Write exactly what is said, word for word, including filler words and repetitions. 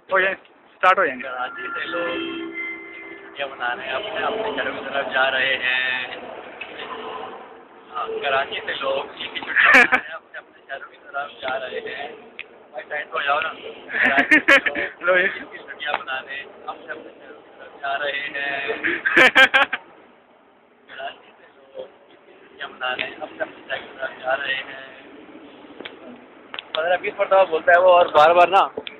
हो जाए स्टार्ट हो जाएंगे। कराची से लोग छुट्टियाँ मनाने अपने अपने घरों की तरफ जा रहे हैं। हाँ, कराची से लोग ईद की छुट्टियाँ मनाने अपने अपने शहरों की तरफ जा रहे हैं। भाई साइड हो जाओ ना। कराची से लोग ईद की छुट्टियाँ मनाने अपने अपने शहरों की तरफ जा रहे हैं। कराची से लोग ईद की छुट्टियाँ मनाने अपने अपने शहर की तरफ जा रहे हैं। पंद्रह बीस मरतबा बोलता है वो और बार बार ना